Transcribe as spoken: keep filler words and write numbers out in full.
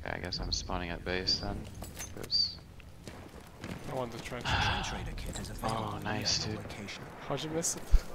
Okay, I guess I'm spawning at base then. Cause... I want the trench. Trader kit is oh, nice, dude. location. How'd you miss it?